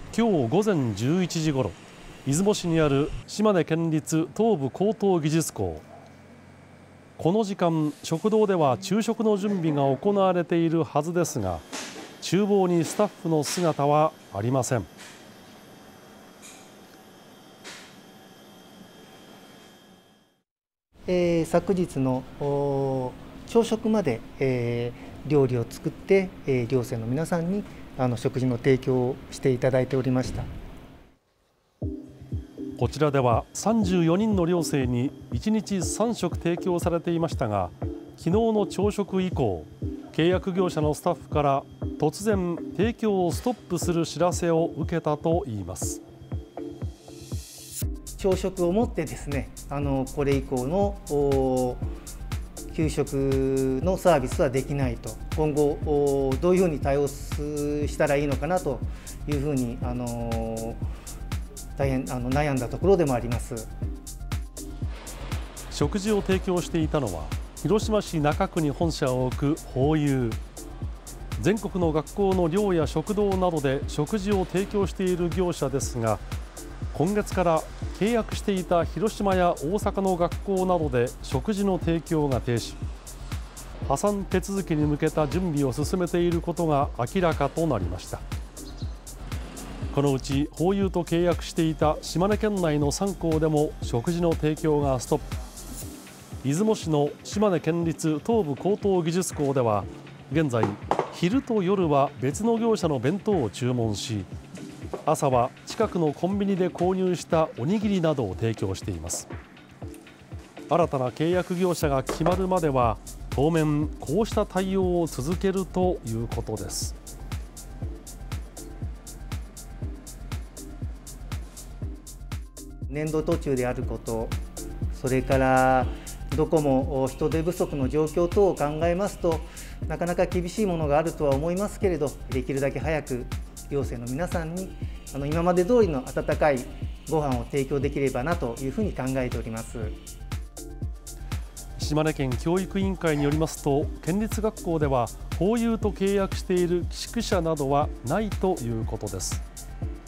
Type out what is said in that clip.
今日午前11時ごろ、出雲市にある島根県立東部高等技術校。この時間、食堂では昼食の準備が行われているはずですが、厨房にスタッフの姿はありません。 昨日の朝食まで、料理を作って、寮生の皆さんに食事の提供をしていただいておりました。 こちらでは34人の寮生に1日3食提供されていましたが、昨日の朝食以降、契約業者のスタッフから突然提供をストップする知らせを受けたといいます。 朝食をもってですね、これ以降の給食のサービスはできないと、今後どういうふうに対応したらいいのかなというふうに大変悩んだところでもあります。 食事を提供していたのは広島市中区に本社を置くホーユー。全国の学校の寮や食堂などで食事を提供している業者ですが、今月から契約していた広島や大阪の学校などで食事の提供が停止。破産手続きに向けた準備を進めていることが明らかとなりました。このうちホーユーと契約していた島根県内の3校でも食事の提供がストップ。出雲市の島根県立東部高等技術校では現在、昼と夜は別の業者の弁当を注文し、朝は近くのコンビニで購入したおにぎりなどを提供しています。新たな契約業者が決まるまでは当面こうした対応を続けるということです。 年度途中であること、それからどこも人手不足の状況等を考えますと、なかなか厳しいものがあるとは思いますけれど、できるだけ早く寮生の皆さんに今まで通りの温かいご飯を提供できればなというふうに考えております。 島根県教育委員会によりますと、県立学校ではホーユーと契約している寄宿舎などはないということです。